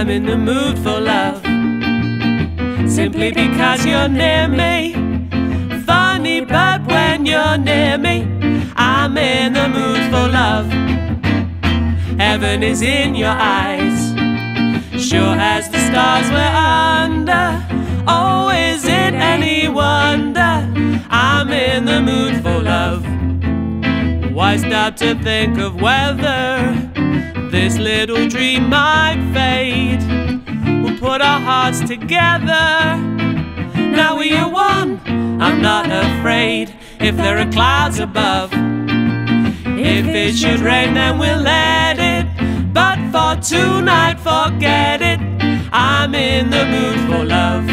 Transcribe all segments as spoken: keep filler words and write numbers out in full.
I'm in the mood for love, simply because you're near me. Funny, but when you're near me, I'm in the mood for love. Heaven is in your eyes, sure as the stars we're under. Oh, is it any wonder I'm in the mood for love? Why stop to think of whether this little dream might fade? We'll put our hearts together, now we are one. I'm not afraid if there are clouds above. If it should rain, then we'll let it, but for tonight, forget it. I'm in the mood for love.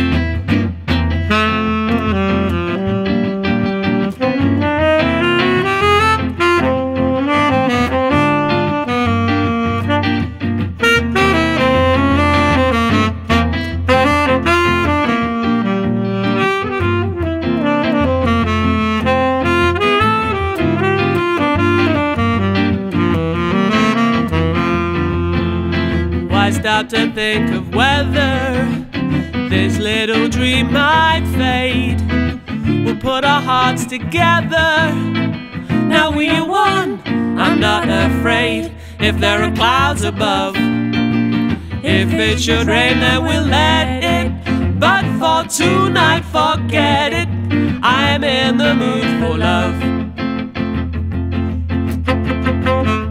Why stop to think of whether this little dream might fade? We'll put our hearts together, now we are one. I'm not afraid if there are clouds above. If it should rain, then we'll let it, but for tonight, forget it. I am in the mood for love.